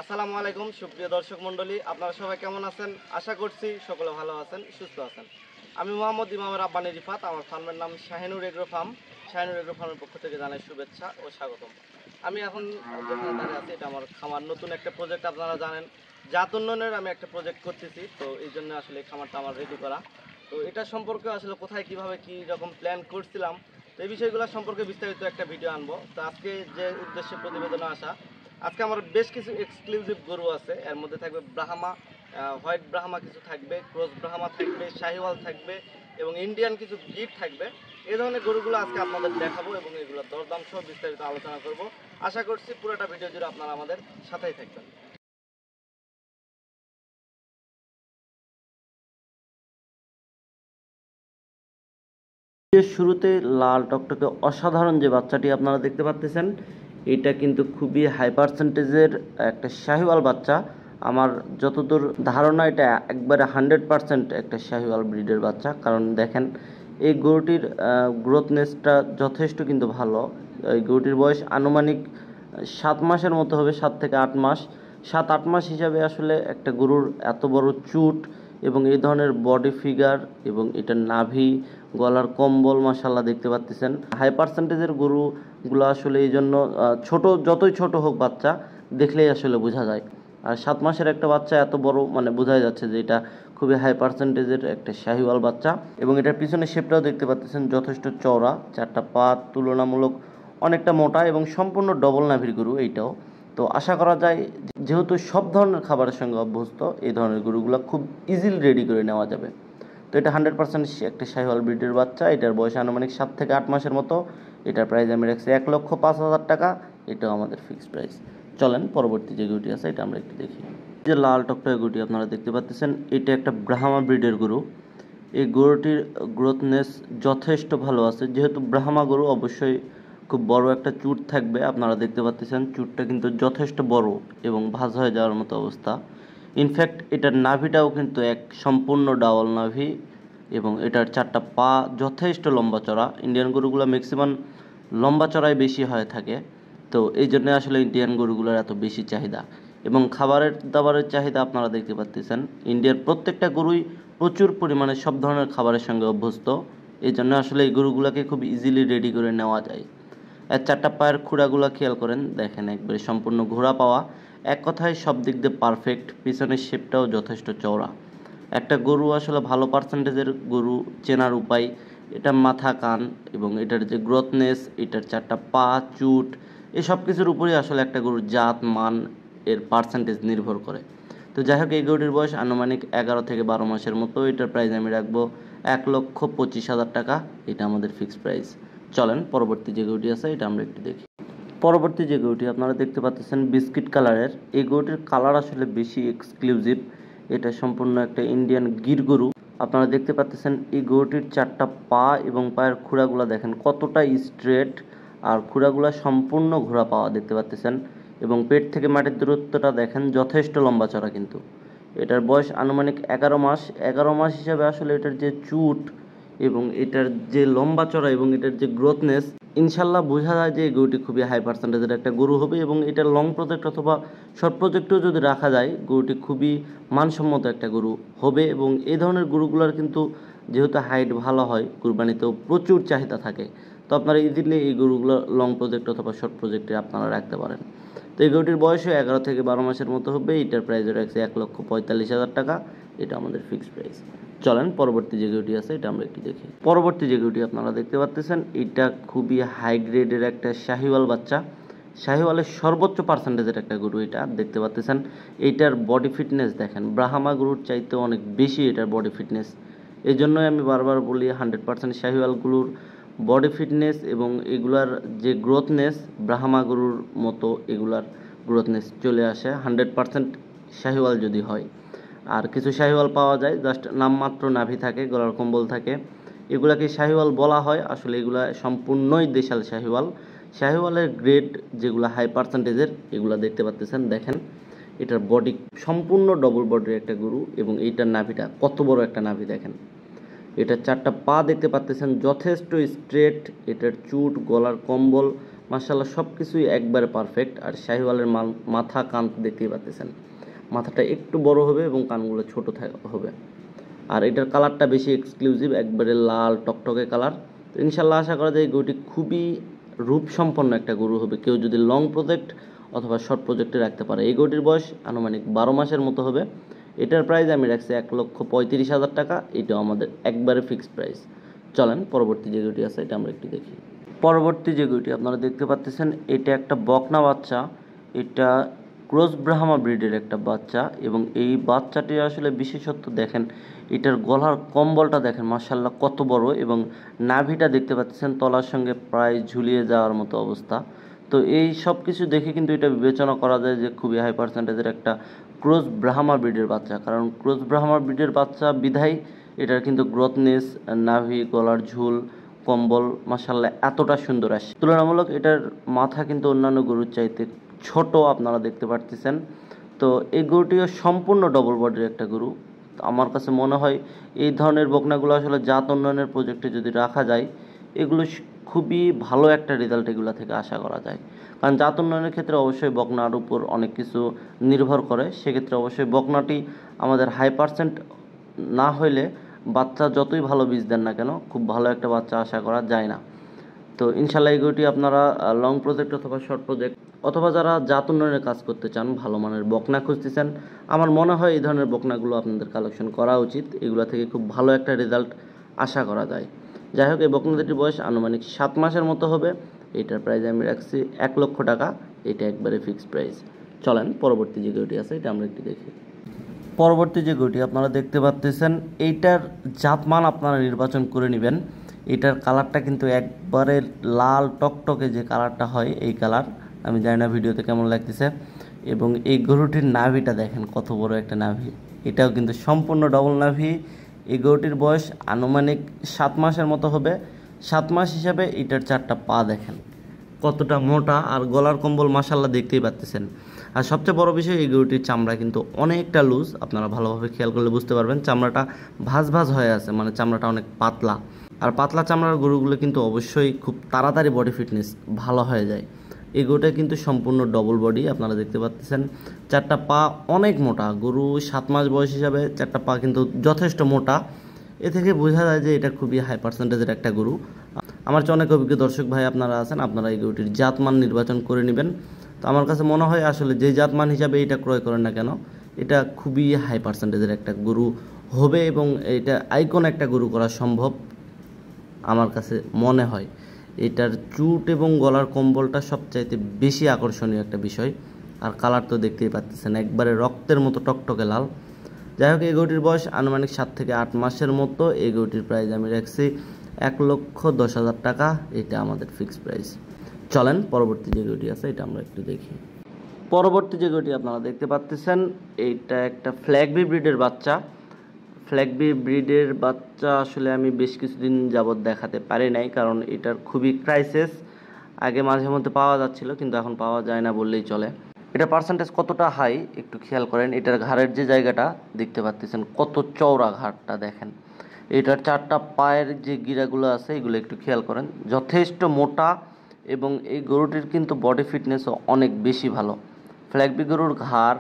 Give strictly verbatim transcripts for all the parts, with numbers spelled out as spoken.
আসসালামু আলাইকুম সুপ্রিয় দর্শক মণ্ডলী, আপনারা সবাই কেমন আছেন? আশা করছি সকলে ভালো আছেন, সুস্থ আছেন। আমি মোহাম্মদ ইমামের আব্বানি রিফাত। আমার ফার্মের নাম Shahinur agro farm. Shahinur agro ফার্মের পক্ষ থেকে জানাই শুভেচ্ছা ও স্বাগতম। আমি এখন যেখানে দাঁড়িয়ে আছি এটা আমার খামার, নতুন একটা প্রজেক্ট। আপনারা জানেন জাত উন্নয়নের আমি একটা প্রজেক্ট করতেছি, তো এই জন্য আসলে এই খামারটা আমার রেডি করা। তো এটা সম্পর্কে আসলে কোথায় কিভাবে কি রকম প্ল্যান করছিলাম, তো এই বিষয়গুলো সম্পর্কে বিস্তারিত একটা ভিডিও আনবো। তো আজকে যে উদ্দেশ্যে প্রতিবেদনে আসা, আজকে আমার বেশ কিছু এক্সক্লুসিভ গরু আছে। এর মধ্যে থাকবে ব্রাহ্মা, হোয়াইট ব্রাহ্মা কিছু থাকবে, ক্রস ব্রাহ্মা থাকবে, শাহিওয়াল থাকবে এবং ইন্ডিয়ান কিছু গিট থাকবে। এই ধরনের গরুগুলো আজকে আপনাদের দেখাবো এবং এগুলো দরদাম সহ বিস্তারিত আলোচনা করব। আশা করছি পুরোটা ভিডিও জুড়ে আপনারা আমাদের সাথেই থাকবেন। শুরুতে লাল টকটকে অসাধারণ যে বাচ্চাটি আপনারা দেখতে পাচ্ছেন, এটা কিন্তু খুবই হাই পার্সেন্টেজের একটা শাহিওয়াল বাচ্চা। আমার যতদূর ধারণা এটা একবারে হান্ড্রেড পার্সেন্ট একটা শাহিওয়াল ব্রিডের বাচ্চা। কারণ দেখেন এই গরুটির গ্রোথনেসটা যথেষ্ট কিন্তু ভালো। এই গরুটির বয়স আনুমানিক সাত মাসের মতো হবে, সাত থেকে আট মাস। সাত আট মাস হিসাবে আসলে একটা গরুর এত বড় চুট এবং এই ধরনের বডি ফিগার এবং এটার নাভি, গলার কম্বল মাশাআল্লাহ দেখতে পাচ্ছেন। হাই পার্সেন্টেজের গরুগুলো আসলে এই জন্য ছোট, যতই ছোট হোক বাচ্চা দেখলেই আসলে বোঝা যায়। আর সাত মাসের একটা বাচ্চা এত বড়, মানে বোঝাই যাচ্ছে যে এটা খুবই হাই পার্সেন্টেজের একটা শাহিওয়াল বাচ্চা। এবং এটার পিছনে শেপটাও দেখতে পাচ্ছেন যথেষ্ট চওড়া, চারটা পা তুলনামূলক অনেকটা মোটা এবং সম্পূর্ণ ডবল নাভির গরু এইটাও। তো আশা করা যায় যেহেতু সব ধরনের খাবারের সঙ্গে অভ্যস্ত, এই ধরনের গরুগুলো খুব ইজিলি রেডি করে নেওয়া যাবে। তো এটা হান্ড্রেড পার্সেন্ট একটা শাহিওয়াল ব্রিডের বাচ্চা। এটার বয়স আনুমানিক সাত থেকে আট মাসের মতো। এটার প্রাইস আমি রাখছি এক লক্ষ পাঁচ হাজার টাকা। এটাও আমাদের ফিক্সড প্রাইস। চলেন পরবর্তী যে গরুটি আছে এটা আমরা একটু দেখি। যে লাল টকটকে গরুটি আপনারা দেখতে পাচ্ছেন, এটা একটা ব্রাহ্মা ব্রিডের গরু। এই গরুটির গ্রোথনেস যথেষ্ট ভালো আছে। যেহেতু ব্রাহ্মা গরু, অবশ্যই খুব বড় একটা চুট থাকবে। আপনারা দেখতে পাচ্ছেন চুটটা কিন্তু যথেষ্ট বড় এবং ভাঁজ হয়ে যাওয়ার মতো অবস্থা। ইনফ্যাক্ট এটার নাভিটাও কিন্তু এক সম্পূর্ণ ডাবল নাভি এবং এটার চারটা পা যথেষ্ট লম্বা চড়া। ইন্ডিয়ান গরুগুলো ম্যাক্সিমাম লম্বা চড়াই বেশি হয়ে থাকে, তো এই জন্য আসলে ইন্ডিয়ান গরুগুলোর এত বেশি চাহিদা। এবং খাবারের দাবারের চাহিদা আপনারা দেখতে পাচ্ছেন, ইন্ডিয়ার প্রত্যেকটা গরুই প্রচুর পরিমাণে সব ধরনের খাবারের সঙ্গে অভ্যস্ত। এই জন্য আসলে এই গরুগুলোকে খুব ইজিলি রেডি করে নেওয়া যায়। এর চারটা পায়ের খুঁড়াগুলো খেয়াল করেন, দেখেন একবারে সম্পূর্ণ ঘোড়া পাওয়া। এক কথায় সব দিক দিয়ে পারফেক্ট। পিছনের শেপটাও যথেষ্ট চওড়া। একটা গরু আসলে ভালো পার্সেন্টেজের গরু চেনার উপায়, এটা মাথা, কান এবং এটার যে গ্রোথনেস, এটার চারটা পা, চুট, এই সব কিছুর উপরেই আসলে একটা গরুর জাত মান এর পার্সেন্টেজ নির্ভর করে। তো যাই হোক, এই গরুটির বয়স আনুমানিক এগারো থেকে বারো মাসের মতো। এটার প্রাইস আমি রাখবো এক লক্ষ পঁচিশ হাজার টাকা। এটা আমাদের ফিক্সড প্রাইস। চলেন পরবর্তী যে গরুটি আছে এটা আমরা একটু দেখি। পরবর্তী যে গরুটি আপনারা দেখতে পাচ্ছেন বিস্কিট কালারের, এই গরুটির কালার আসলে বেশি এক্সক্লুসিভ। এটা সম্পূর্ণ একটা ইন্ডিয়ান গির গরু। আপনারা দেখতে পাচ্ছেন এই গরুটির চারটা পা এবং পায়ের খুঁড়াগুলো দেখেন কতটা স্ট্রেট, আর খুঁড়াগুলো সম্পূর্ণ ঘোরা পাওয়া দেখতে পাচ্ছেন। এবং পেট থেকে মাটির দূরত্বটা দেখেন যথেষ্ট লম্বা চড়া কিন্তু। এটার বয়স আনুমানিক এগারো মাস। এগারো মাস হিসাবে আসলে এটার যে চুট এবং এটার যে লম্বা চড়া এবং এটার যে গ্রোথনেস, ইনশাল্লাহ বোঝা যায় যে এই গরুটি খুবই হাই পার্সেন্টেজের একটা গরু হবে। এবং এটা লং প্রজেক্ট অথবা শর্ট প্রজেক্টেও যদি রাখা যায়, গরুটি খুবই মানসম্মত একটা গরু হবে। এবং এই ধরনের গরুগুলোর কিন্তু যেহেতু হাইট ভালো হয়, কুরবানিতেও প্রচুর চাহিদা থাকে। তো আপনারা ইজিলি এই গরুগুলো লং প্রজেক্ট অথবা শর্ট প্রজেক্টে আপনারা রাখতে পারেন। তো এই গরুটির বয়সও এগারো থেকে বারো মাসের মতো হবে। এটার প্রাইস রাখছে এক লক্ষ পঁয়তাল্লিশ হাজার টাকা। এটা আমাদের ফিক্সড প্রাইস। চলেন পরবর্তী যে গরুটি আছে এটা আমরা একটু দেখি। পরবর্তী যে গরুটি আপনারা দেখতে পাচ্ছেন, এটা খুবই হাই গ্রেডের একটা শাহিওয়াল বাচ্চা। শাহিওয়ালের সর্বোচ্চ পার্সেন্টেজের একটা গরু এটা দেখতে পাচ্ছেন। এইটার বডি ফিটনেস দেখেন ব্রাহ্মা গরুর চাইতে অনেক বেশি এটার বডি ফিটনেস। এই জন্যই আমি বারবার বলি হান্ড্রেড পার্সেন্ট শাহিওয়ালগুলোর বডি ফিটনেস এবং এগুলার যে গ্রোথনেস ব্রাহ্মা গরুর মতো এগুলার গ্রোথনেস চলে আসে হান্ড্রেড পার্সেন্ট শাহিওয়াল যদি হয়। আর কিছু শাহিওয়াল পাওয়া যায় জাস্ট নামমাত্র নাভি থাকে, গলার কম্বল থাকে, এগুলাকে শাহিওয়াল বলা হয়। আসলে এগুলা সম্পূর্ণই দেশাল শাহিওয়াল। শাহিওয়ালের গ্রেড যেগুলো হাই পার্সেন্টেজের, এগুলা দেখতে পাচ্ছেন। দেখেন এটার বডি সম্পূর্ণ ডবল বডির একটা গরু এবং এইটার নাভিটা কত বড় একটা নাভি দেখেন। এটার চারটা পা দেখতে পাচ্ছেন যথেষ্ট স্ট্রেট। এটার চুট, গলার কম্বল মাশাআল্লাহ সব কিছুই একবারে পারফেক্ট। আর শাহিওয়ালের মাথা কান দেখতেই পাচ্ছেন, মাথাটা একটু বড় হবে এবং কানগুলো ছোট হবে। আর এটার কালারটা বেশি এক্সক্লুসিভ, একবারে লাল টকটকে কালার। তো ইনশাল্লাহ আশা করা যায় গরুটি খুবই রূপসম্পন্ন একটা গরু হবে, কেউ যদি লং প্রজেক্ট অথবা শর্ট প্রজেক্টে রাখতে পারে। এই গরুটির বয়স আনুমানিক বারো মাসের মতো হবে। এটার প্রাইস আমি রাখছি এক লক্ষ পঁয়ত্রিশ হাজার টাকা। এটাও আমাদের একবারে ফিক্সড প্রাইস। চলেন পরবর্তী যে গরুটি আছে এটা আমরা একটু দেখি। পরবর্তী যে গরুটি আপনারা দেখতে পাচ্ছেন, এটা একটা বকনা বাচ্চা। এটা ক্রস ব্রাহ্মা ব্রিডের একটা বাচ্চা এবং এই বাচ্চাটির আসলে বিশেষত্ব দেখেন, এটার গলার কম্বলটা দেখেন মাশাআল্লাহ কত বড়, এবং নাভিটা দেখতে পাচ্ছেন তলার সঙ্গে প্রায় ঝুলিয়ে যাওয়ার মতো অবস্থা। তো এই সব কিছু দেখে কিন্তু এটা বিবেচনা করা যায় যে খুবই হাই পার্সেন্টেজের একটা ক্রস ব্রাহ্মা ব্রিডের বাচ্চা। কারণ ক্রস ব্রাহ্মা ব্রিডের বাচ্চা বিধায় এটার কিন্তু গ্রথনেস, নাভি, গলার ঝুল, কম্বল মাশাআল্লাহ এতটা সুন্দর আসে। তুলনামূলক এটার মাথা কিন্তু অন্যান্য গরুর চাইতে ছোট, আপনারা দেখতে পারতেছেন। তো এই গরুটিও সম্পূর্ণ ডবল বডির একটা গরু। আমার কাছে মনে হয় এই ধরনের বকনাগুলো আসলে জাত উন্নয়নের প্রজেক্টে যদি রাখা যায়, এগুলো খুবই ভালো একটা রেজাল্ট এগুলো থেকে আশা করা যায়। কারণ জাত উন্নয়নের ক্ষেত্রে অবশ্যই বকনার উপর অনেক কিছু নির্ভর করে। সেক্ষেত্রে অবশ্যই বকনাটি আমাদের হাই পার্সেন্ট না হইলে বাচ্চা যতই ভালো বীজ দেন না কেন, খুব ভালো একটা বাচ্চা আশা করা যায় না। তো ইনশাল্লাহ এই গরুটি আপনারা লং প্রজেক্ট অথবা শর্ট প্রজেক্ট অথবা যারা জাত উন্নয়নের কাজ করতে চান, ভালো মানের বকনা খুঁজতেছেন, আমার মনে হয় এই ধরনের বকনাগুলো আপনাদের কালেকশন করা উচিত। এগুলো থেকে খুব ভালো একটা রেজাল্ট আশা করা যায়। যাই হোক, এই বকনাটির বয়স আনুমানিক সাত মাসের মতো হবে। এইটার প্রাইস আমি রাখছি এক লক্ষ টাকা। এটা একবারে ফিক্সড প্রাইস। চলেন পরবর্তী যে গরুটি আছে এটা আমরা একটু দেখি। পরবর্তী যে গরুটি আপনারা দেখতে পাচ্ছেন, এইটার জাতমান আপনারা নির্বাচন করে নেবেন। এটার কালারটা কিন্তু একবারে লাল টকটকে যে কালারটা হয় এই কালার। আমি জানি না ভিডিওতে কেমন লাগতেছে। এবং এই গরুটির নাভিটা দেখেন কত বড় একটা নাভি, এটাও কিন্তু সম্পূর্ণ ডবল নাভি। এই গরুটির বয়স আনুমানিক সাত মাসের মতো হবে। সাত মাস হিসাবে এটার চারটা পা দেখেন কতটা মোটা, আর গলার কম্বল মাশাআল্লাহ দেখতেই পাচ্ছেন। আর সবচেয়ে বড় বিষয়, এই গরুটির চামড়া কিন্তু অনেকটা লুজ। আপনারা ভালোভাবে খেয়াল করলে বুঝতে পারবেন চামড়াটা ভাঁজ ভাঁজ হয়ে আছে, মানে চামড়াটা অনেক পাতলা। আর পাতলা চামড়ার গরুগুলো কিন্তু অবশ্যই খুব তাড়াতাড়ি বডি ফিটনেস ভালো হয়ে যায়। এই গরুটা কিন্তু সম্পূর্ণ ডবল বডি, আপনারা দেখতে পাচ্ছেন। চারটা পা অনেক মোটা, গরু সাত মাস বয়স হিসাবে চারটা পা কিন্তু যথেষ্ট মোটা। এ থেকে বোঝা যায় যে এটা খুবই হাই পার্সেন্টেজের একটা গরু। আমার চেয়ে অনেক অভিজ্ঞ দর্শক ভাই আপনারা আছেন, আপনারা এই গরুটির জাতমান নির্বাচন করে নেবেন। তো আমার কাছে মনে হয় আসলে যে জাতমান হিসাবে এটা ক্রয় করেন না কেন, এটা খুবই হাই পার্সেন্টেজের একটা গরু হবে এবং এটা আইকন একটা গরু করা সম্ভব আমার কাছে মনে হয়। এটার চুট এবং গলার কম্বলটা সবচাইতে বেশি আকর্ষণীয় একটা বিষয়। আর কালার তো দেখতেই পাচ্ছেন একবারে রক্তের মতো টকটকে লাল। যাই হোক, এই গরুটির বয়স আনুমানিক সাত থেকে আট মাসের মতো। এই গরুটির প্রাইস আমি রাখছি এক লক্ষ দশ হাজার টাকা। এটা আমাদের ফিক্সড প্রাইস। চলেন পরবর্তী যে গরুটি আছে এটা আমরা একটু দেখি। পরবর্তী যে গরুটি আপনারা দেখতে পাচ্ছেন, এইটা একটা ফ্ল্যাগবি ব্রিডের বাচ্চা। ফ্লেকবি ব্রিডের বাচ্চা আসলে আমি বেশ কিছুদিন যাবৎ দেখাতে পারি নাই, কারণ এটার খুবই ক্রাইসিস। আগে মাঝে মধ্যে পাওয়া যাচ্ছিল, কিন্তু এখন পাওয়া যায় না বললেই চলে। এটা পার্সেন্টেজ কতটা হাই একটু খেয়াল করেন। এটার ঘাড়ের যে জায়গাটা দেখতে পাচ্ছেন কত চওড়া ঘাড়টা দেখেন। এটার চারটা পায়ের যে গিরাগুলো আছে এগুলো একটু খেয়াল করেন, যথেষ্ট মোটা। এবং এই গরুটির কিন্তু বডি ফিটনেসও অনেক বেশি ভালো। ফ্ল্যাগবি গরুর ঘাড়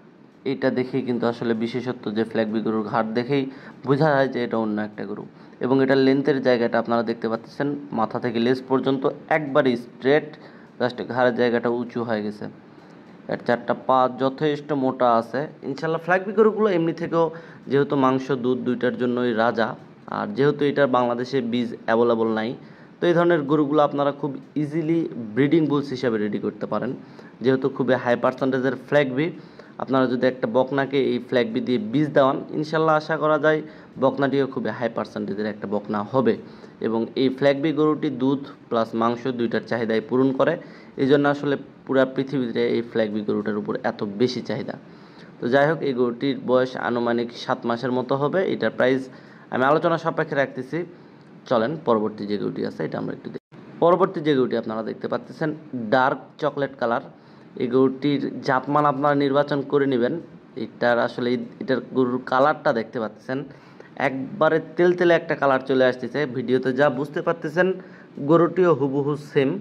এটা দেখেই কিন্তু আসলে বিশেষত্ব, যে ফ্ল্যাগবি গরুর ঘাট দেখেই বোঝা যায় যে এটা অন্য একটা গরু। এবং এটার লেন্থের জায়গাটা আপনারা দেখতে পাচ্ছেন, মাথা থেকে লেজ পর্যন্ত একবারই স্ট্রেট, জাস্ট ঘাড়ের জায়গাটা উঁচু হয়ে গেছে। এর চারটা পা যথেষ্ট মোটা আছে। ইনশাল্লাহ ফ্ল্যাগবি গরুগুলো এমনি থেকেও যেহেতু মাংস দুধ দুইটার জন্যই রাজা, আর যেহেতু এটার বাংলাদেশে বীজ অ্যাভেলেবল নাই, তো এই ধরনের গরুগুলো আপনারা খুব ইজিলি ব্রিডিং বুলস হিসাবে রেডি করতে পারেন। যেহেতু খুবই হাই পার্সেন্টেজের ফ্ল্যাগবি, আপনারা যদি একটা বকনাকে এই ফ্ল্যাগবি দিয়ে বীজ দেওয়ান, ইনশাল্লাহ আশা করা যায় বকনাটিও খুবই হাই পার্সেন্টেজের একটা বকনা হবে। এবং এই ফ্ল্যাগবি গরুটি দুধ প্লাস মাংস দুইটার চাহিদাই পূরণ করে। এই জন্য আসলে পুরো পৃথিবীতে এই ফ্ল্যাগবি গরুটার উপর এত বেশি চাহিদা। তো যাই হোক, এই গরুটির বয়স আনুমানিক সাত মাসের মতো হবে। এটার প্রাইস আমি আলোচনা সাপেক্ষে রাখতেছি। চলেন পরবর্তী যে গরুটি আছে এটা আমরা একটু দেখি। পরবর্তী যে গরুটি আপনারা দেখতে পাচ্ছেন, ডার্ক চকলেট কালার। এই গরুটির জাতমান আপনারা নির্বাচন করে নেবেন। এটার আসলে এটার গরুর কালারটা দেখতে পাচ্ছেন একবারে তেলতেলে একটা কালার চলে আসতেছে। ভিডিওতে যা বুঝতে পারতেছেন গরুটিও হুবহু সেম।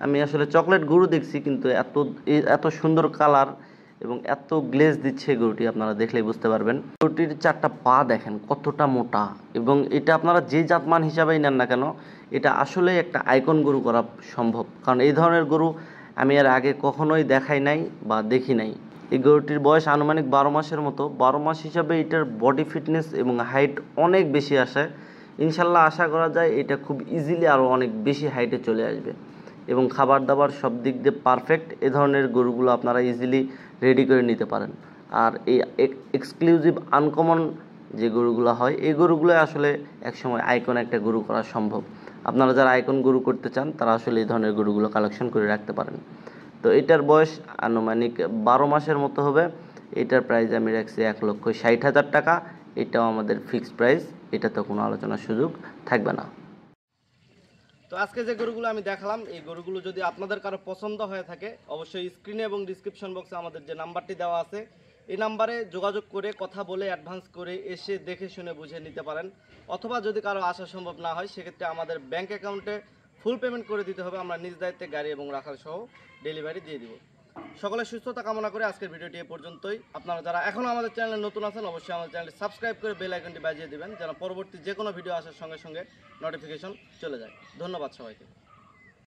আমি আসলে চকলেট গরু দেখছি, কিন্তু এত এত সুন্দর কালার এবং এত গ্লেজ দিচ্ছে গরুটি আপনারা দেখলেই বুঝতে পারবেন। গরুটির চারটা পা দেখেন কতটা মোটা, এবং এটা আপনারা যে জাতমান হিসাবেই নেন না কেন, এটা আসলেই একটা আইকন গরু করা সম্ভব, কারণ এই ধরনের গরু আমি এর আগে কখনোই দেখাই নাই বা দেখি নাই। এই গরুটির বয়স আনুমানিক বারো মাসের মতো। বারো মাস হিসাবে এটার বডি ফিটনেস এবং হাইট অনেক বেশি আসে। ইনশাল্লাহ আশা করা যায় এটা খুব ইজিলি আরও অনেক বেশি হাইটে চলে আসবে, এবং খাবার দাবার সব দিক দিয়ে পারফেক্ট। এ ধরনের গরুগুলো আপনারা ইজিলি রেডি করে নিতে পারেন। আর এই এক্সক্লুসিভ আনকমন যে গরুগুলো হয়, এই গরুগুলো আসলে একসময় আইকন একটা গরু করা সম্ভব। আপনারা যারা আইকন গরু করতে চান তারা আসলে এই ধরনের গরুগুলো কালেকশন করে রাখতে পারেন। তো এটার বয়স আনুমানিক বারো মাসের মতো হবে। এটার প্রাইস আমি রাখছি এক লক্ষ ষাট হাজার টাকা। এটাও আমাদের ফিক্সড প্রাইস, এটাতে কোনো আলোচনার সুযোগ থাকবে না। তো আজকে যে গরুগুলো আমি দেখালাম, এই গরুগুলো যদি আপনাদের কারো পছন্দ হয়ে থাকে, অবশ্যই স্ক্রিনে এবং ডিসক্রিপশন বক্সে আমাদের যে নাম্বারটি দেওয়া আছে, এই নাম্বারে যোগাযোগ করে কথা বলে অ্যাডভান্স করে এসে দেখে শুনে বুঝে নিতে পারেন। অথবা যদি কারো আসা সম্ভব না হয়, সেক্ষেত্রে আমাদের ব্যাংক অ্যাকাউন্টে ফুল পেমেন্ট করে দিতে হবে। আমরা নিজ দায়িত্বে গাড়ি এবং রাখাল সহ ডেলিভারি দিয়ে দিব। সকলের সুস্থতা কামনা করে আজকের ভিডিওটি এ পর্যন্তই। আপনারা যারা এখনও আমাদের চ্যানেলে নতুন আছেন, অবশ্যই আমাদের চ্যানেলটি সাবস্ক্রাইব করে বেল আইকনটি বাজিয়ে দেবেন, যেন পরবর্তী যে কোনো ভিডিও আসার সঙ্গে সঙ্গে নোটিফিকেশন চলে যায়। ধন্যবাদ সবাইকে।